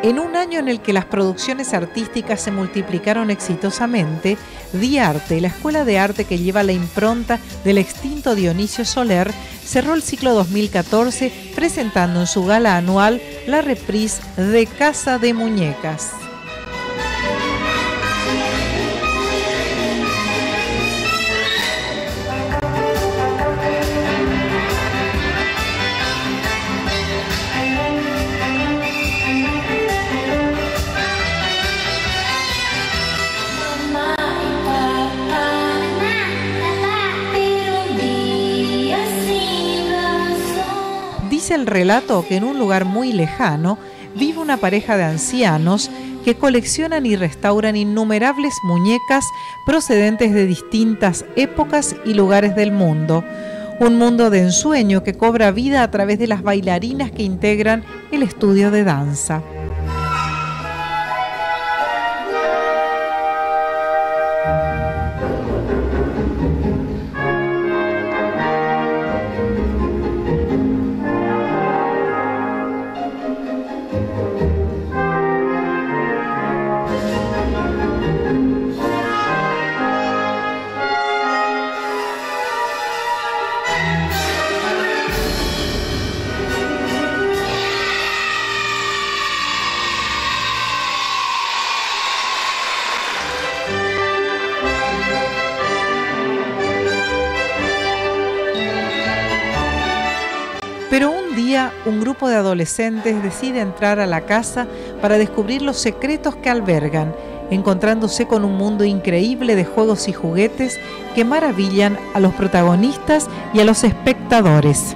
En un año en el que las producciones artísticas se multiplicaron exitosamente, Diarte, la escuela de arte que lleva la impronta del extinto Dionisio Soler, cerró el ciclo 2014 presentando en su gala anual la reprise de Casa de Muñecas. Dice el relato que en un lugar muy lejano vive una pareja de ancianos que coleccionan y restauran innumerables muñecas procedentes de distintas épocas y lugares del mundo. Un mundo de ensueño que cobra vida a través de las bailarinas que integran el estudio de danza. Pero un día, un grupo de adolescentes decide entrar a la casa para descubrir los secretos que albergan, encontrándose con un mundo increíble de juegos y juguetes que maravillan a los protagonistas y a los espectadores.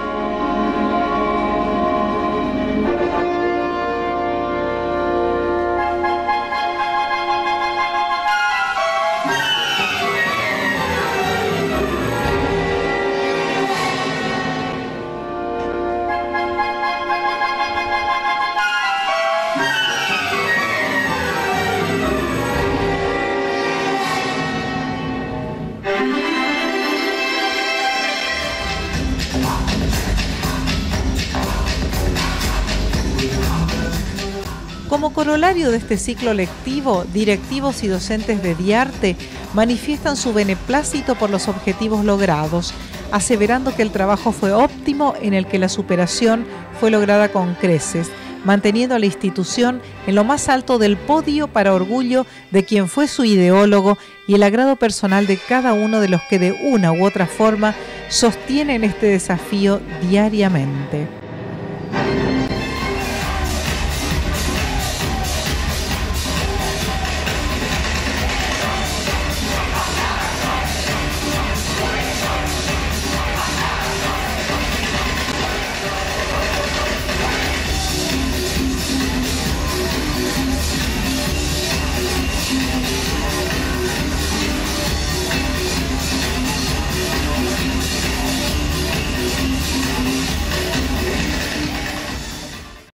Como corolario de este ciclo lectivo, directivos y docentes de Diarte manifiestan su beneplácito por los objetivos logrados, aseverando que el trabajo fue óptimo en el que la superación fue lograda con creces, manteniendo a la institución en lo más alto del podio para orgullo de quien fue su ideólogo y el agrado personal de cada uno de los que de una u otra forma sostienen este desafío diariamente.